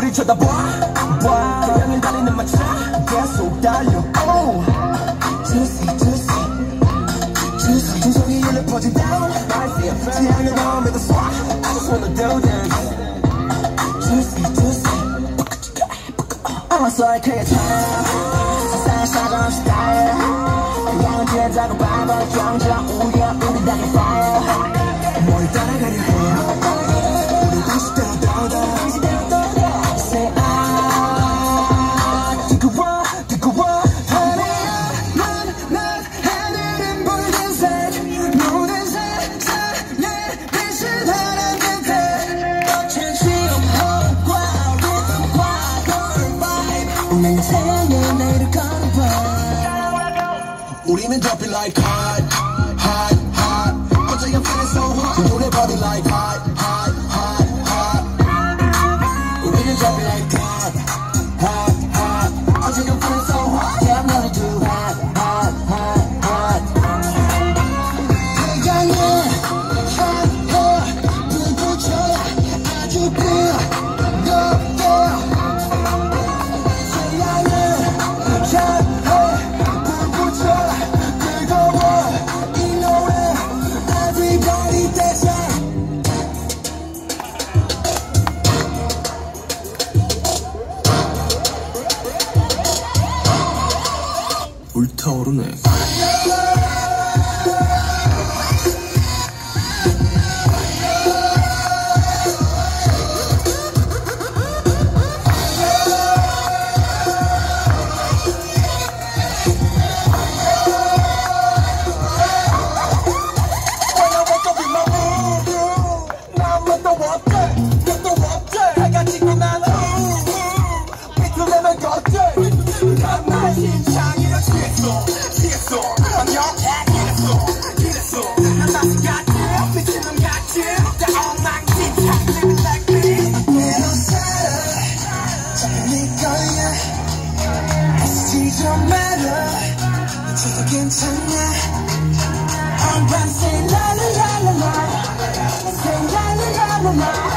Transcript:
우리 쳐다봐 태양을 달리는 마차 계속 달려 Juicy juicy juicy 중성이 열려 퍼진 down 태양을 마음에도 쏴 I just wanna do this Juicy juicy 어서 그의 참 세상에 사정 스타일 그냥 뒤에다가 밟아 경적 우려 우리 당의 fire 뭘 따라가려 해요 우리 다시 떠도 Say I 듣고 와 난 하늘은 붉은색 모든 세상에 빛을 하는 듯해 진실은 호흡과 리듬과 그런 vibe 우리는 태양의 내일을 가는 밤 우리는 jumping like hot hot hot 어제 I'm feeling so hot 노래 body like hot hot hot hot 우리는 jumping like hot hot hot 어제 I'm feeling so hot yeah I'm gonna do hot hot hot hot 태양은 hot hot 불 붙여라 아주 뜨겁게 태양은 hot hot 불 붙여라 뜨거워 이 노래 Everybody dance 불타오르네 해가 지고 난 비틀대면 걷게 난 심장이라 취했어 난 이랬어 난 다시 같지 미친놈 같지 다 엉망진창 living like this 내로 살아 잠이 걸려 애쓰지 좀 말아 이제도 괜찮아 I'm gonna say la la la la la say la la la la la